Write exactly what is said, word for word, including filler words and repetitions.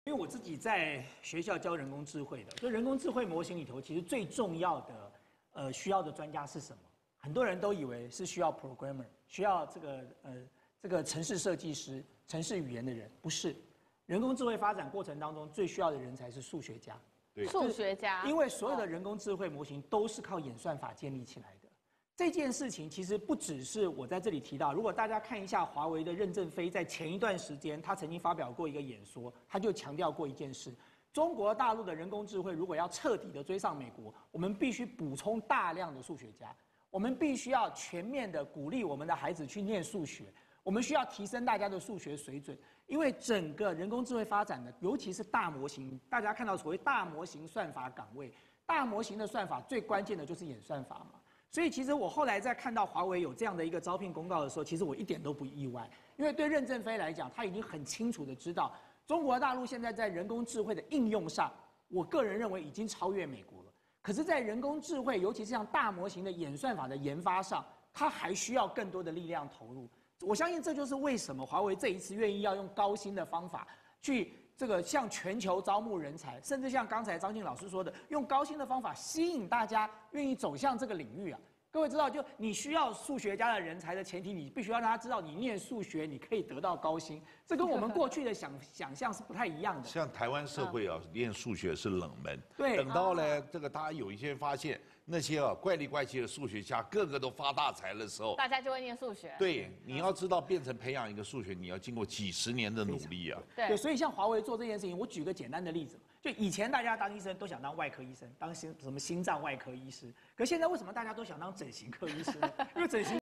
因为我自己在学校教人工智慧的，就人工智慧模型里头，其实最重要的呃需要的专家是什么？很多人都以为是需要 programmer， 需要这个呃这个程式设计师、程式语言的人，不是。人工智慧发展过程当中最需要的人才是数学家。 对， 数学家。 因为所有的人工智慧模型都是靠演算法建立起来的。这件事情其实不只是我在这里提到，如果大家看一下华为的任正非在前一段时间，他曾经发表过一个演说，他就强调过一件事：中国大陆的人工智慧如果要彻底的追上美国，我们必须补充大量的数学家，我们必须要全面的鼓励我们的孩子去念数学，我们需要提升大家的数学水准，因为整个人工智慧发展的，尤其是大模型，大家看到所谓大模型算法岗位，大模型的算法最关键的就是演算法嘛。所以其实我后来在看到华为有这样的一个招聘公告的时候，其实我一点都不意外，因为对任正非来讲，他已经很清楚的知道，中国大陆现在在人工智慧的应用上，我个人认为已经超越美国了。可是，在人工智慧，尤其是像大模型的演算法的研发上，它还需要更多的力量投入。我相信这就是为什么华为这一次愿意要用高薪的方法去这个向全球招募人才，甚至像刚才张静老师说的，用高薪的方法吸引大家愿意走向这个领域啊。各位知道，就你需要数学家的人才的前提，你必须要让他知道，你念数学你可以得到高薪，这跟我们过去的想想象是不太一样的。 像台湾社会啊，练数学是冷门。 对， 等到呢，这个大家有一些发现，那些啊怪里怪气的数学家个个都发大财的时候， 大家就会念数学。 对，你要知道，变成培养一个数学，你要经过几十年的努力啊。 对， 对，所以像华为做这件事情，我举个简单的例子，就以前大家当医生都想当外科医生，当心什么心脏外科医师，可现在为什么大家都想当整形科医师呢？因为整形